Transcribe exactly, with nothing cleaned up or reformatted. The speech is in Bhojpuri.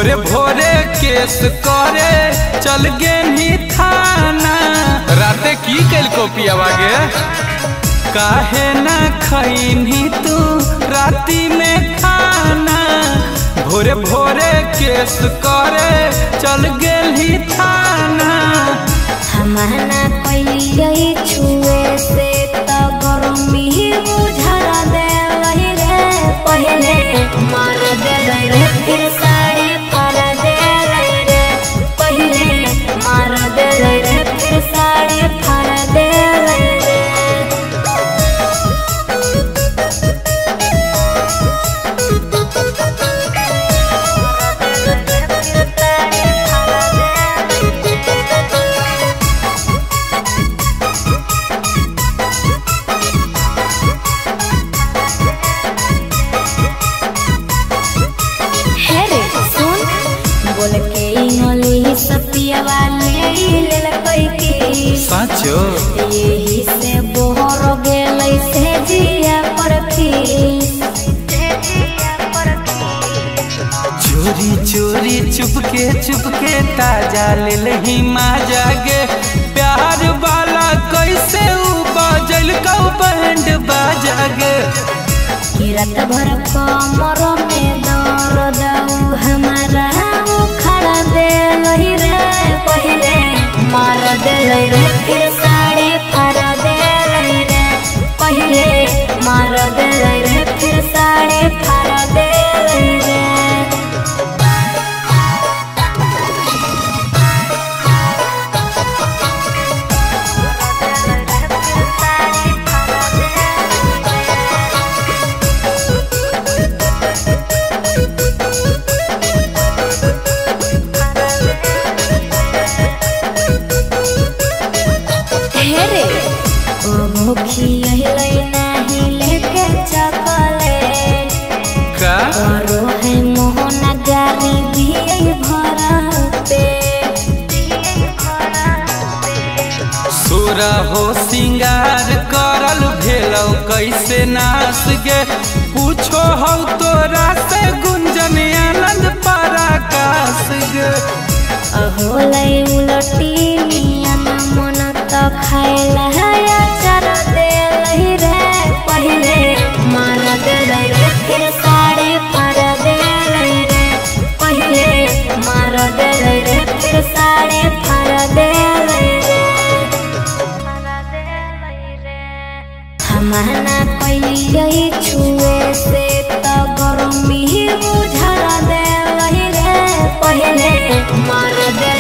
भोरे भोरे केस करे चल गेनी थाना। राते की कल को पियावा गे काहे ना खैनी तू राती में खाना। भोरे भोरे केस करे चल गेली थाना। हमना पहले छुए से तो गरमी बुझा दे रे। पहले मार दे रे फिर साड़ी फाड़ दे रे। पहले मार दे रे फिर साड़ी फाड़ दे रे। साचो यही से बोहर गेलै से जिया पर खीस। चोरी चोरी चुपके चुपके ताजा ले लही माजा गे। प्यार वाला कैसे उ बाजल का बैंड बाजा गे। किरत भर कमर में दर्द हमारा खड़ा दे लही रे। पहले मार दे रे फिर साड़ी फाड़ दे रे। पहले मार दे रे फिर साड़ी फाड़ दे रे। नहीं लेके चॉकलेट का करो है मोहना गारी दिए भरा पे। सोरा हो सिंगार करल भेलौ कैसे नास गे। पूछो हो तोरा से गुंजन आनंद पराकाश गे। अहोलै उलटी नियन मन तो खाइला चर दे लही रे। पहले मार दे रे फिर साड़ी फाड़ दे रे। पहले मार दे रे फिर साड़ी फाड़ दे रे। हमना पहले छुए से तो गरमी बुझा दे रे। पहले मार दे